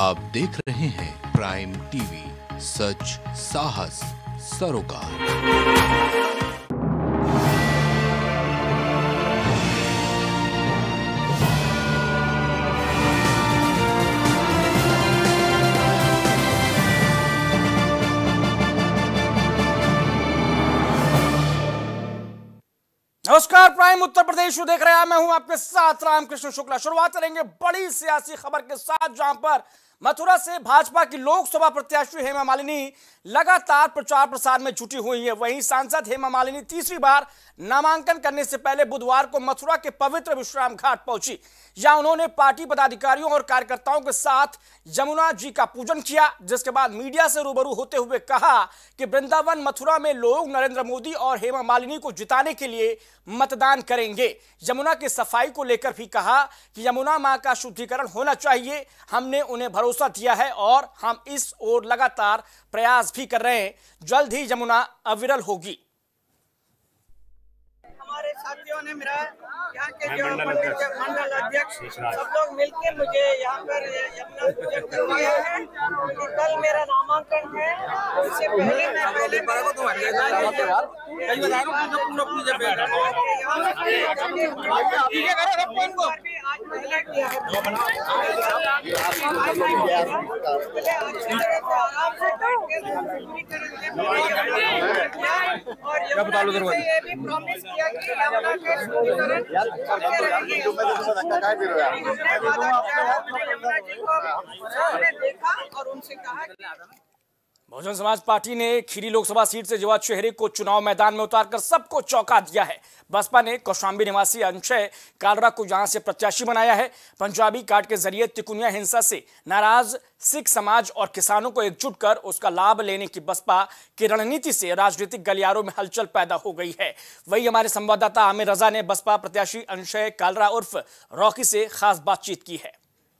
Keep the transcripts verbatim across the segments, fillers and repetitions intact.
आप देख रहे हैं प्राइम टीवी, सच साहस सरोकार। नमस्कार, प्राइम उत्तर प्रदेश देख रहे हैं। मैं हूं आपके साथ रामकृष्ण शुक्ला। शुरुआत करेंगे बड़ी सियासी खबर के साथ, जहां पर मथुरा से भाजपा की लोकसभा प्रत्याशी हेमा मालिनी लगातार प्रचार प्रसार में जुटी हुई है। वहीं सांसद हेमा मालिनी तीसरी बार नामांकन करने से पहले बुधवार को मथुरा के पवित्र विश्राम घाट पहुंची। जहां उन्होंने पार्टी पदाधिकारियों और कार्यकर्ताओं के साथ यमुना जी का पूजन किया, जिसके बाद मीडिया से रूबरू होते हुए कहा कि वृंदावन मथुरा में लोग नरेंद्र मोदी और हेमा मालिनी को जिताने के लिए मतदान करेंगे। यमुना की सफाई को लेकर भी कहा कि यमुना मां का शुद्धिकरण होना चाहिए। हमने उन्हें भरोसा दिया है और हम इस ओर लगातार प्रयास भी कर रहे हैं। जल्द ही यमुना अविरल होगी। हमारे साथियों ने मेरा यहाँ के जो मंडल अध्यक्ष सब लोग मिलकर मुझे यहाँ पर यमुना पूजन करवाया है। कल मेरा नामांकन है, उससे पहले मैं पहले आज पहले किया है। और ये भी प्रॉमिस किया कि यमुना के शुद्धिकरण करते रहेंगे। यमुना जी को हमने देखा और उनसे कहा। बहुजन समाज पार्टी ने खीरी लोकसभा सीट से जवाद चेहरे को चुनाव मैदान में उतारकर सबको चौंका दिया है। बसपा ने कौशाम्बी निवासी अंशय कालरा को यहां से प्रत्याशी बनाया है। पंजाबी कार्ड के जरिए तिकुनिया हिंसा से नाराज सिख समाज और किसानों को एकजुट कर उसका लाभ लेने की बसपा की रणनीति से राजनीतिक गलियारों में हलचल पैदा हो गई है। वही हमारे संवाददाता आमिर रजा ने बसपा प्रत्याशी अंशय कालरा उर्फ रॉकी से खास बातचीत की है।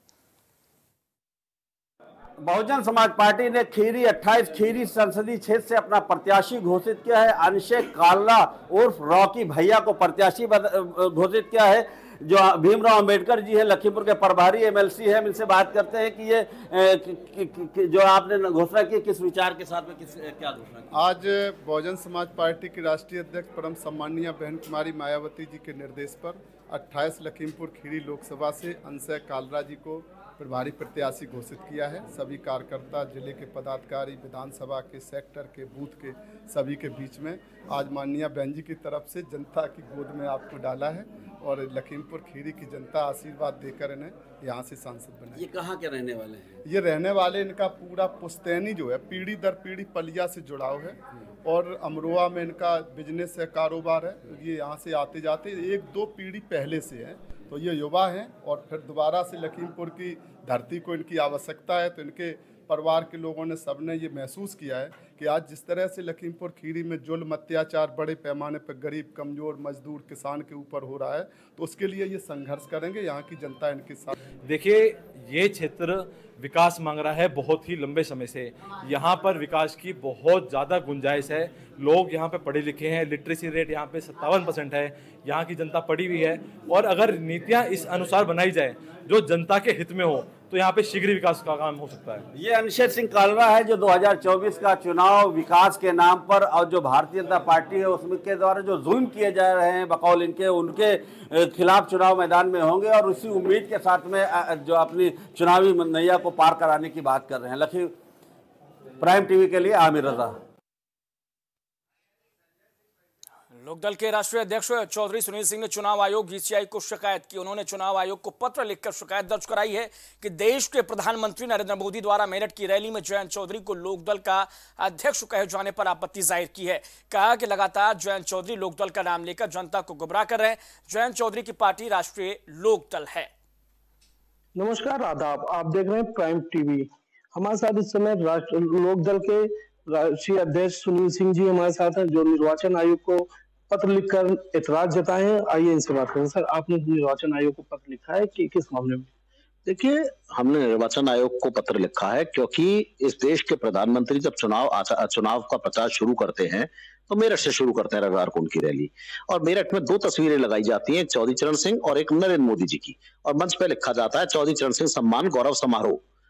बहुजन समाज पार्टी ने खीरी अट्ठाईस खीरी संसदीय क्षेत्र से अपना प्रत्याशी घोषित किया है। अंशय कालरा उर्फ रॉकी भैया को प्रत्याशी घोषित किया है। जो भीमराव अंबेडकर जी है, लखीमपुर के प्रभारी एमएलसी है। इनसे बात करते हैं कि ये ए, कि, कि, कि, जो आपने घोषणा की, किस विचार के साथ में किस क्या घोषणा की? आज बहुजन समाज पार्टी की राष्ट्रीय अध्यक्ष परम सम्मानीय बहन कुमारी मायावती जी के निर्देश पर अट्ठाईस लखीमपुर खीरी लोकसभा से अंशय कालरा जी को प्रभारी प्रत्याशी घोषित किया है। सभी कार्यकर्ता, जिले के पदाधिकारी, विधानसभा के सेक्टर के, बूथ के सभी के बीच में आज माननीय बहन जी की तरफ से जनता की गोद में आपको डाला है और लखीमपुर खीरी की जनता आशीर्वाद देकर इन्हें यहाँ से सांसद बनाए। ये कहाँ के रहने वाले हैं? ये रहने वाले, इनका पूरा पुश्तैनी जो है पीढ़ी दर पीढ़ी पलिया से जुड़ाव है और अमरोहा में इनका बिजनेस है, कारोबार है। ये यहाँ से आते जाते एक दो पीढ़ी पहले से है। तो ये युवा हैं और फिर दोबारा से लखीमपुर की धरती को इनकी आवश्यकता है। तो इनके परिवार के लोगों ने सबने ये महसूस किया है कि आज जिस तरह से लखीमपुर खीरी में जुल्म अत्याचार बड़े पैमाने पर गरीब, कमज़ोर, मजदूर, किसान के ऊपर हो रहा है, तो उसके लिए ये संघर्ष करेंगे। यहाँ की जनता इनके साथ। देखिए, ये क्षेत्र विकास मांग रहा है बहुत ही लंबे समय से। यहाँ पर विकास की बहुत ज़्यादा गुंजाइश है। लोग यहाँ पे पढ़े लिखे हैं, लिटरेसी रेट यहाँ पे सत्तावन परसेंट है। यहाँ की जनता पढ़ी हुई है और अगर नीतियाँ इस अनुसार बनाई जाए जो जनता के हित में हो, तो यहाँ पे शीघ्र विकास का काम हो सकता है। ये अंशय सिंह कालरा है जो दो हज़ार चौबीस का चुनाव विकास के नाम पर और जो भारतीय जनता पार्टी है उसमें के द्वारा जो जुल्म किए जा रहे हैं बकौल इनके, उनके खिलाफ चुनाव मैदान में होंगे और उसी उम्मीद के साथ में जो अपनी चुनावी नैया को पार कराने की बात कर रहे हैं। लखी प्राइम टीवी के लिए आमिर रजा। लोकदल के राष्ट्रीय अध्यक्ष चौधरी सुनील सिंह ने चुनाव आयोग ईसीआई को शिकायत की। उन्होंने चुनाव आयोग को पत्र लिखकर शिकायत दर्ज कराई है कि देश के प्रधानमंत्री नरेंद्र मोदी द्वारा मेरठ की रैली में जयंत चौधरी को लोकदल का अध्यक्ष कहे जाने पर आपत्ति जाहिर की है। कहा कि लगातार जयंत चौधरी लोकदल का नाम लेकर जनता को गुमराह कर रहे हैं। जयंत चौधरी की पार्टी राष्ट्रीय लोकदल है। नमस्कार, आदाब। आप देख रहे हैं प्राइम टीवी। हमारे साथ इस समय राष्ट्रीय लोकदल के राष्ट्रीय अध्यक्ष सुनील सिंह जी हमारे साथ हैं, जो निर्वाचन आयोग को पत्र लिखकर एतराज जताए हैं। आइए इनसे बात करें। सर, आपने निर्वाचन आयोग को पत्र लिखा है कि किस मामले में? देखिए, हमने निर्वाचन आयोग को पत्र लिखा है क्योंकि इस देश के प्रधानमंत्री जब चुनाव चुनाव का प्रचार शुरू करते हैं तो मेरठ से शुरू करते हैं रविवार को उनकी रैली, और मेरठ में दो तस्वीरें लगाई जाती हैं, चौधरी चरण सिंह और एक नरेंद्र मोदी जी की, और मंच पे लिखा जाता है चौधरी चरण सिंह सम्मान गौरव समारोह।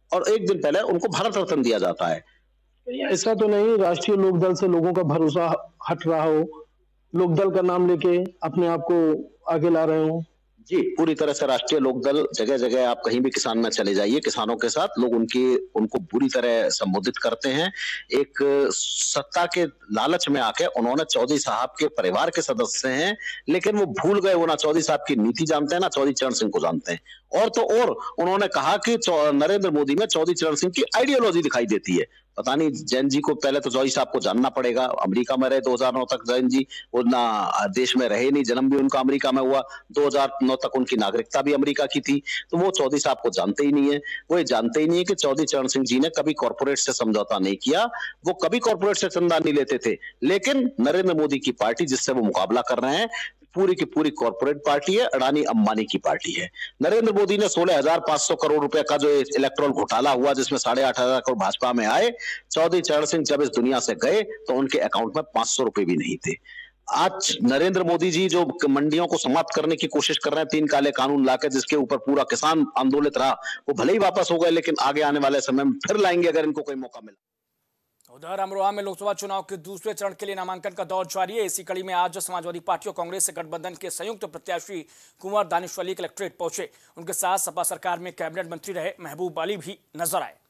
और एक दिन पहले उनको भारत रत्न दिया जाता है। ऐसा तो नहीं राष्ट्रीय लोकदल से लोगों का भरोसा हट रहा हो, लोकदल का नाम लेके अपने आप को आगे ला रहे हो? जी, पूरी तरह से राष्ट्रीय लोकदल, जगह जगह आप कहीं भी किसान में चले जाइए, किसानों के साथ लोग उनकी उनको बुरी तरह संबोधित करते हैं। एक सत्ता के लालच में आके उन्होंने चौधरी साहब के परिवार के सदस्य हैं, लेकिन वो भूल गए, वो ना चौधरी साहब की नीति जानते हैं, ना चौधरी चरण सिंह को जानते हैं। और तो और उन्होंने कहा कि नरेंद्र मोदी में चौधरी चरण सिंह की आइडियोलॉजी दिखाई देती है। पता नहीं, जैन जी को पहले तो चौधरी साहब को जानना पड़ेगा। अमेरिका में रहे दो हज़ार नौ तक जैन जी, वो ना देश में रहे नहीं, जन्म भी उनका अमेरिका में हुआ, दो हज़ार नौ तक उनकी नागरिकता भी अमेरिका की थी, तो वो चौधरी साहब को जानते ही नहीं है। वो ये जानते ही नहीं है कि चौधरी चरण सिंह जी ने कभी कॉर्पोरेट से समझौता नहीं किया, वो कभी कॉर्पोरेट से चंदा नहीं लेते थे। लेकिन नरेंद्र मोदी की पार्टी जिससे वो मुकाबला कर रहे हैं, पूरी की पूरी कॉर्पोरेट पार्टी है, अडानी अंबानी की पार्टी है। नरेंद्र मोदी ने सोलह हजार पांच सौ करोड़ रुपए का जो इलेक्ट्रॉल घोटाला हुआ, जिसमें साढ़े आठ हजार करोड़ भाजपा में आए, चौधरी चरण सिंह जब इस दुनिया से गए तो उनके अकाउंट में पांच सौ रुपए भी नहीं थे। आज नरेंद्र मोदी जी जो मंडियों को समाप्त करने की कोशिश कर रहे हैं, तीन काले कानून लाकर, जिसके ऊपर पूरा किसान आंदोलित रहा, वो भले ही वापस हो गए, लेकिन आगे आने वाले समय में फिर लाएंगे अगर इनको कोई मौका मिला। उधर अमरोहा में लोकसभा चुनाव के दूसरे चरण के लिए नामांकन का दौर जारी है। इसी कड़ी में आज समाजवादी पार्टी और कांग्रेस से गठबंधन के संयुक्त प्रत्याशी कुंवर दानिश वली कलेक्ट्रेट पहुंचे। उनके साथ सपा सरकार में कैबिनेट मंत्री रहे महबूब अली भी नजर आए।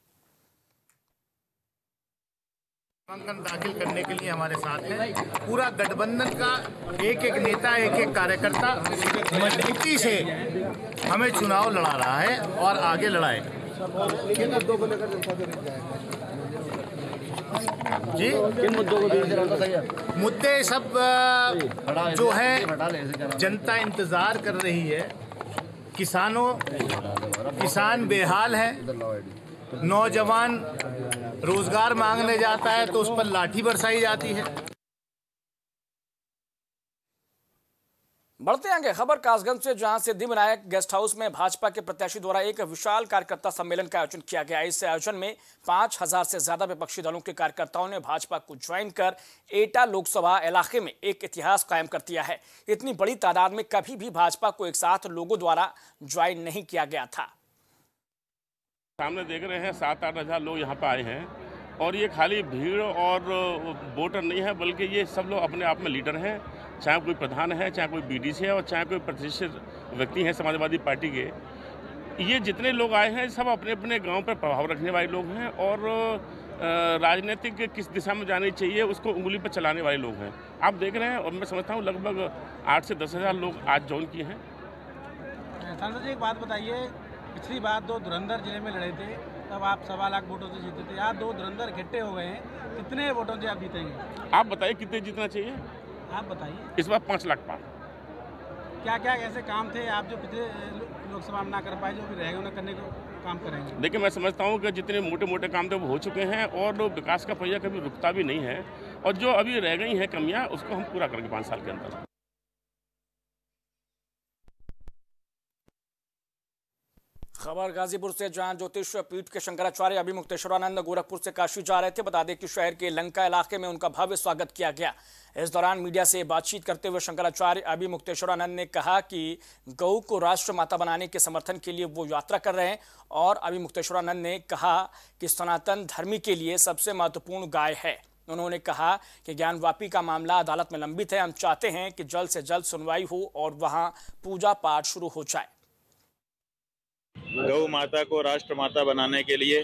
नामांकन दाखिल करने के लिए हमारे साथ है पूरा गठबंधन का एक एक नेता, एक एक कार्यकर्ता मजबूती से हमें चुनाव लड़ा रहा है और आगे लड़ाएगा। जी, किन मुद्दों को? मुद्दे सब जो है जनता इंतजार कर रही है। किसानों किसान बेहाल है, नौजवान रोजगार मांगने जाता है तो उस पर लाठी बरसाई जाती है। बढ़ते आगे खबर कासगंज से, जहां सिद्धि विनायक गेस्ट हाउस में भाजपा के प्रत्याशी द्वारा एक विशाल कार्यकर्ता सम्मेलन का आयोजन किया गया। इस आयोजन में पांच हजार से ज्यादा विपक्षी दलों के कार्यकर्ताओं ने भाजपा को ज्वाइन कर एटा लोकसभा इलाके में एक इतिहास कायम कर दिया है। इतनी बड़ी तादाद में कभी भी भाजपा को एक साथ लोगों द्वारा ज्वाइन नहीं किया गया था। सामने देख रहे हैं सात आठ हजार लोग यहाँ पे आए हैं, और ये खाली भीड़ और वोटर नहीं है, बल्कि ये सब लोग अपने आप में लीडर हैं। चाहे कोई प्रधान है, चाहे कोई बीडीसी है, और चाहे कोई प्रतिष्ठित व्यक्ति हैं समाजवादी पार्टी के। ये जितने लोग आए हैं सब अपने अपने गांव पर प्रभाव रखने वाले लोग हैं, और राजनीतिक किस दिशा में जानी चाहिए उसको उंगली पर चलाने वाले लोग हैं। आप देख रहे हैं, और मैं समझता हूँ लगभग आठ से दस हज़ार लोग आज ज्वाइन किए हैं। सांसद जी, एक बात बताइए, पिछली बार दो धुरंधर जिले में लड़े थे, तब आप सवा लाख वोटों से जीते थे। आज दो धुरंधर इकट्ठे हो गए हैं, कितने वोटों से आप जीतेंगे? आप बताइए कितने जीतना चाहिए? आप बताइए। इस बार पाँच लाख पार। क्या क्या ऐसे काम थे आप जो पिछले लोकसभा में ना कर पाए, जो भी रहेगा उन्हें करने को काम करेंगे? देखिए, मैं समझता हूँ कि जितने मोटे मोटे काम थे वो हो चुके हैं, और विकास का पहिया कभी रुकता भी नहीं है, और जो अभी रह गई हैं कमियाँ उसको हम पूरा करेंगे पाँच साल के अंदर। खबर गाजीपुर से, जहां ज्योतिष पीठ के शंकराचार्य अभिमुक्तेश्वरानंद गोरखपुर से काशी जा रहे थे। बता दें कि शहर के लंका इलाके में उनका भव्य स्वागत किया गया। इस दौरान मीडिया से बातचीत करते हुए शंकराचार्य अभिमुक्तेश्वरानंद ने कहा कि गौ को राष्ट्र माता बनाने के समर्थन के लिए वो यात्रा कर रहे हैं, और अभिमुक्तेश्वरानंद ने कहा कि सनातन धर्मी के लिए सबसे महत्वपूर्ण गाय है। उन्होंने कहा कि ज्ञानवापी का मामला अदालत में लंबित है, हम चाहते हैं कि जल्द से जल्द सुनवाई हो और वहां पूजा पाठ शुरू हो जाए। गौ माता को राष्ट्र माता बनाने के लिए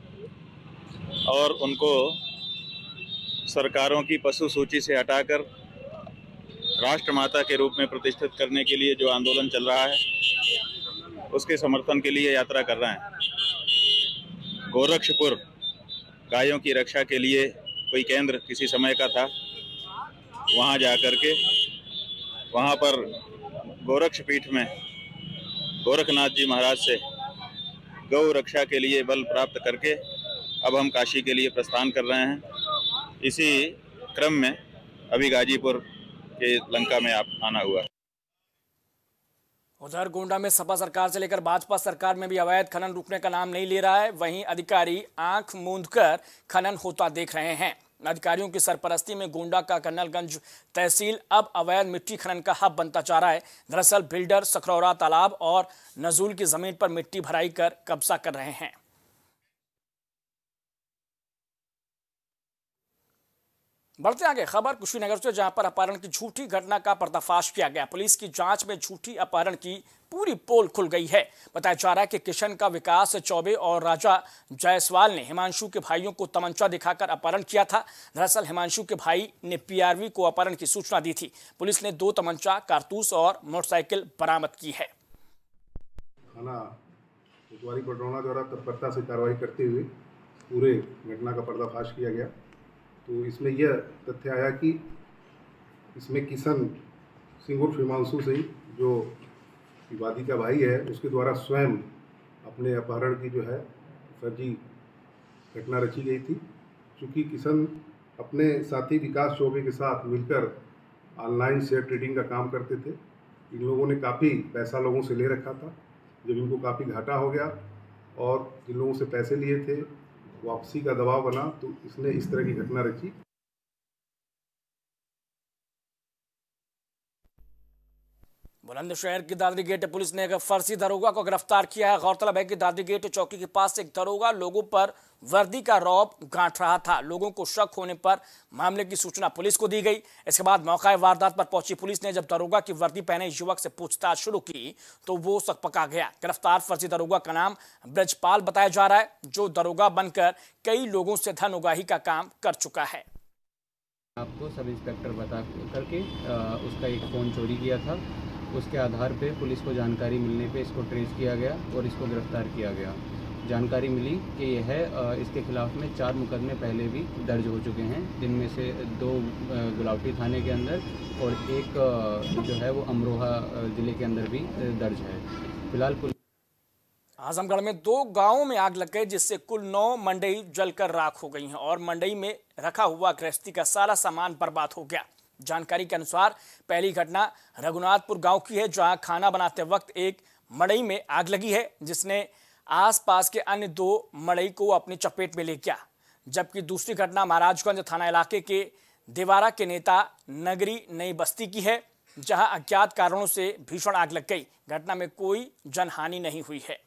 और उनको सरकारों की पशु सूची से हटाकर राष्ट्र माता के रूप में प्रतिष्ठित करने के लिए जो आंदोलन चल रहा है, उसके समर्थन के लिए यात्रा कर रहे हैं। गोरक्षपुर गायों की रक्षा के लिए कोई केंद्र किसी समय का था, वहां जाकर के वहां पर गोरक्षपीठ में गोरखनाथ जी महाराज से गौ रक्षा के लिए बल प्राप्त करके अब हम काशी के लिए प्रस्थान कर रहे हैं। इसी क्रम में अभी गाजीपुर के लंका में आप आना हुआ। उधर गोंडा में सपा सरकार से लेकर भाजपा सरकार में भी अवैध खनन रुकने का नाम नहीं ले रहा है। वहीं अधिकारी आंख मूंदकर खनन होता देख रहे हैं। अधिकारियों की सरपरस्ती में गोंडा का कर्नलगंज तहसील अब अवैध मिट्टी खनन का हब बनता जा रहा है। दरअसल बिल्डर सखरौरा तालाब और नजूल की जमीन पर मिट्टी भराई कर कब्जा कर रहे हैं। बढ़ते आगे खबर कुशीनगर से, जहां पर अपहरण की झूठी घटना का पर्दाफाश किया गया। पुलिस की जांच में झूठी अपहरण की पूरी पोल खुल गई है। बताया जा रहा है कि किशन का विकास चौबे और राजा जायसवाल ने हिमांशु के भाइयों को तमंचा दिखाकर अपहरण किया था। दरअसल हिमांशु के भाई ने पीआरवी को अपहरण की सूचना दी थी। पुलिस ने दो तमंचा, कारतूस और मोटरसाइकिल बरामद की है। थाना कोतवाली पटरौना द्वारा तत्परता से कार्रवाई करते हुए पूरे घटना का पर्दाफाश किया गया। तो इसमें यह तथ्य आया कि इसमें किशन सिंह उर्फ हिमांशु सिंह, जो विवादी का भाई है, उसके द्वारा स्वयं अपने अपहरण की जो है फर्जी घटना रची गई थी। चूँकि किशन अपने साथी विकास चौबे के साथ मिलकर ऑनलाइन शेयर ट्रेडिंग का काम करते थे। इन लोगों ने काफ़ी पैसा लोगों से ले रखा था। जब इनको काफ़ी घाटा हो गया और जिन लोगों से पैसे लिए थे वापसी का दबाव बना, तो इसने इस तरह की घटना रची। बुलंदशहर की दादरीगेट पुलिस ने एक फर्जी दरोगा को गिरफ्तार किया है। गौरतलब है कि दादरीगेट चौकी के पास एक दरोगा लोगों पर वर्दी का रौब गांठ रहा था। लोगों को शक होने पर मामले की सूचना पुलिस को दी गई। इसके बाद मौका वारदात पर पहुंची पुलिस ने जब दरोगा की वर्दी पहने युवक से पूछताछ शुरू की तो वो सकपका गया। गिरफ्तार फर्जी दरोगा का नाम ब्रजपाल बताया जा रहा है, जो दरोगा बनकर कई लोगों से धन उगाही का काम कर चुका है। आपको सब इंस्पेक्टर बता करके उसका एक फ़ोन चोरी किया था। उसके आधार पे पुलिस को जानकारी मिलने पे इसको ट्रेस किया गया और इसको गिरफ्तार किया गया। जानकारी मिली कि यह है इसके खिलाफ में चार मुकदमे पहले भी दर्ज हो चुके हैं, जिनमें से दो गुलावटी थाने के अंदर और एक जो है वो अमरोहा ज़िले के अंदर भी दर्ज है। फिलहाल पुलिस आजमगढ़ में दो गांवों में आग लग गई, जिससे कुल नौ मंडई जलकर राख हो गई हैं और मंडई में रखा हुआ गृहस्थी का सारा सामान बर्बाद हो गया। जानकारी के अनुसार पहली घटना रघुनाथपुर गांव की है, जहां खाना बनाते वक्त एक मड़ई में आग लगी है, जिसने आसपास के अन्य दो मड़ई को अपनी चपेट में ले गया। जबकि दूसरी घटना महाराजगंज थाना इलाके के देवारा के नेता नगरी नई बस्ती की है, जहां अज्ञात कारणों से भीषण आग लग गई। घटना में कोई जनहानि नहीं हुई है।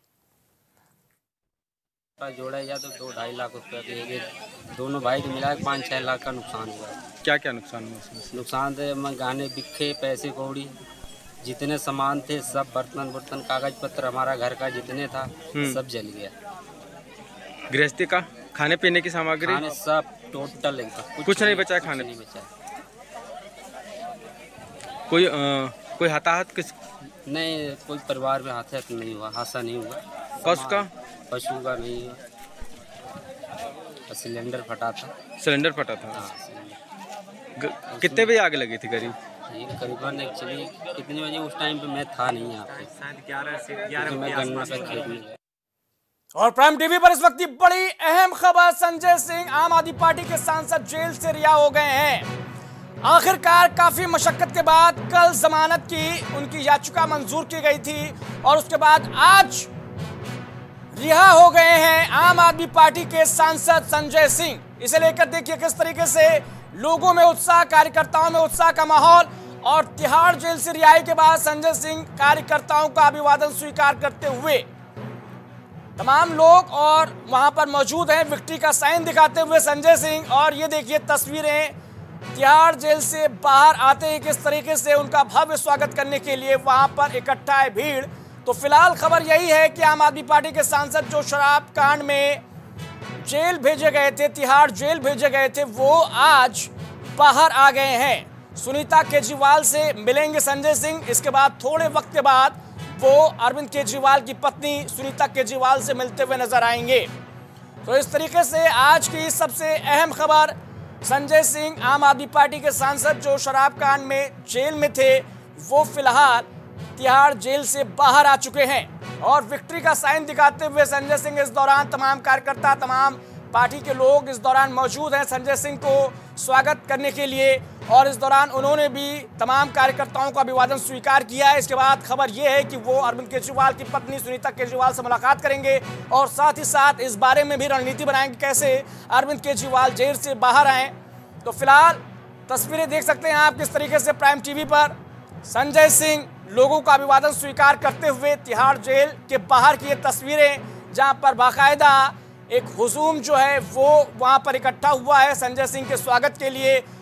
जोड़ा जा तो दो ढाई लाख रुपया के एक दोनों भाई को मिला पाँच छः लाख का नुकसान हुआ। क्या क्या नुकसान हुआ? नुकसान थे गहने बिखे, पैसे कौड़ी, जितने सामान थे सब, बर्तन बर्तन कागज पत्र हमारा घर का जितने था सब जल गया। गृहस्थी का खाने पीने की सामग्री खाने सब टोटल एकदम कुछ, कुछ नहीं बचा है खाने नहीं बचा। कोई आ, कोई हताहत किस नहीं, कोई परिवार में हताहत नहीं हुआ, हादसा नहीं हुआ। पशु का पशु का नहीं हुआ। सिलेंडर फटा था। सिलेंडर फटा था। हाँ, कितने बजे आग लगी थी करीब? करीबन एक्चुअली कितने बजे, उस टाइम पे मैं था नहीं यहाँ पे, ग्यारह से ग्यारह मैं गन्ना पे खेतने गया। और प्राइम टीवी पर इस वक्त की बड़ी अहम खबर, संजय सिंह आम आदमी पार्टी के सांसद जेल से रिहा हो गए हैं। आखिरकार काफी मशक्कत के बाद कल जमानत की उनकी याचिका मंजूर की गई थी और उसके बाद आज रिहा हो गए हैं आम आदमी पार्टी के सांसद संजय सिंह। इसे लेकर देखिए किस तरीके से लोगों में उत्साह, कार्यकर्ताओं में उत्साह का माहौल। और तिहाड़ जेल से रिहाई के बाद संजय सिंह कार्यकर्ताओं का अभिवादन स्वीकार करते हुए तमाम लोग और वहां पर मौजूद हैं। विक्ट्री का साइन दिखाते हुए संजय सिंह, और ये देखिए तस्वीरें तिहाड़ जेल से बाहर आते ही किस तरीके से उनका भव्य स्वागत करने के लिए वहां पर इकट्ठा है भीड़। तो फिलहाल खबर यही है कि आम आदमी पार्टी के सांसद जो शराब कांड में जेल भेजे गए थे, तिहाड़ जेल भेजे गए थे, वो आज बाहर आ गए हैं। सुनीता केजरीवाल से मिलेंगे संजय सिंह। इसके बाद थोड़े वक्त के बाद वो अरविंद केजरीवाल की पत्नी सुनीता केजरीवाल से मिलते हुए नजर आएंगे। तो इस तरीके से आज की सबसे अहम खबर, संजय सिंह आम आदमी पार्टी के सांसद जो शराब कांड में जेल में थे, वो फिलहाल तिहाड़ जेल से बाहर आ चुके हैं। और विक्ट्री का साइन दिखाते हुए संजय सिंह, इस दौरान तमाम कार्यकर्ता, तमाम पार्टी के लोग इस दौरान मौजूद हैं संजय सिंह को स्वागत करने के लिए। और इस दौरान उन्होंने भी तमाम कार्यकर्ताओं का अभिवादन स्वीकार किया है। इसके बाद खबर यह है कि वो अरविंद केजरीवाल की पत्नी सुनीता केजरीवाल से मुलाकात करेंगे और साथ ही साथ इस बारे में भी रणनीति बनाएंगे कैसे अरविंद केजरीवाल जेल से बाहर आए। तो फिलहाल तस्वीरें देख सकते हैं आप किस तरीके से प्राइम टीवी पर संजय सिंह लोगों का अभिवादन स्वीकार करते हुए तिहाड़ जेल के बाहर की ये तस्वीरें, जहां पर बाकायदा एक हुजूम जो है वो वहां पर इकट्ठा हुआ है संजय सिंह के स्वागत के लिए।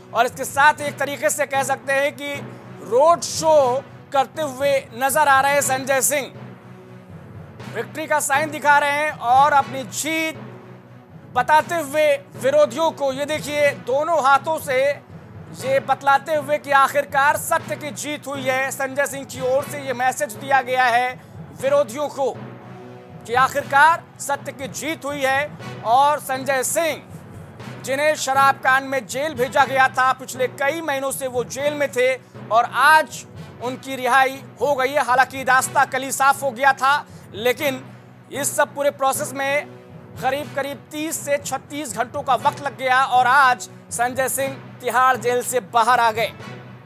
और इसके साथ एक तरीके से कह सकते हैं कि रोड शो करते हुए नजर आ रहे हैं संजय सिंह। विक्ट्री का साइन दिखा रहे हैं और अपनी जीत बताते हुए विरोधियों को, ये देखिए दोनों हाथों से ये बतलाते हुए कि आखिरकार सत्य की जीत हुई है। संजय सिंह की ओर से ये मैसेज दिया गया है विरोधियों को कि आखिरकार सत्य की जीत हुई है। और संजय सिंह, जिन्हें शराब कांड में जेल भेजा गया था, पिछले कई महीनों से वो जेल में थे और आज उनकी रिहाई हो गई है। हालांकि रास्ता कल साफ हो गया था, लेकिन इस सब पूरे प्रोसेस में करीब करीब तीस से छत्तीस घंटों का वक्त लग गया और आज संजय सिंह तिहाड़ जेल से बाहर आ गए।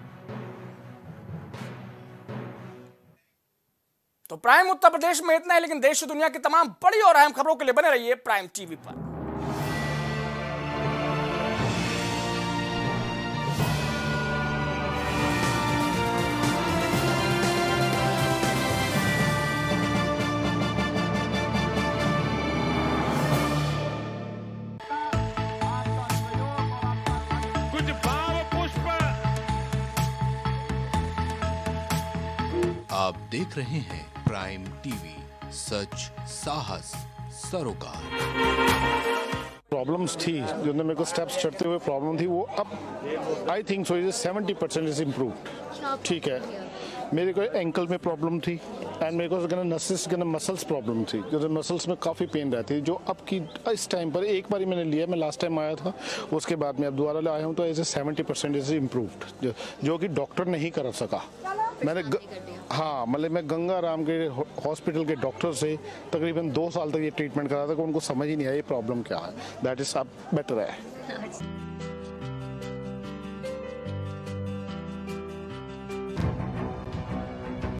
तो प्राइम उत्तर प्रदेश में इतना है, लेकिन देश दुनिया की तमाम बड़ी और अहम खबरों के लिए बने रहिए प्राइम टीवी पर। आप देख रहे हैं प्राइम टीवी, सच साहस सरोकार। प्रॉब्लम्स थी जो मेरे को स्टेप्स चढ़ते हुए प्रॉब्लम थी, वो अब I think so seventy percent is improved. ठीक है, मेरे को एंकल में प्रॉब्लम थी एंड मेरे को नसेस मसल्स प्रॉब्लम थी, जो मसल्स में काफ़ी पेन रहती है, जो अब की इस टाइम पर एक बार मैंने लिया, मैं लास्ट टाइम आया था, उसके बाद मैं अब दोबारा आया हूँ, तो as a seventy percent is improved, जो, जो कि डॉक्टर नहीं कर सका। मैंने ग... हाँ, मतलब मैं गंगा राम के हॉस्पिटल के डॉक्टर से तकरीबन दो साल तक ये ट्रीटमेंट करा था, कि उनको समझ ही नहीं आया ये प्रॉब्लम क्या है। दैट इज अब बेटर है।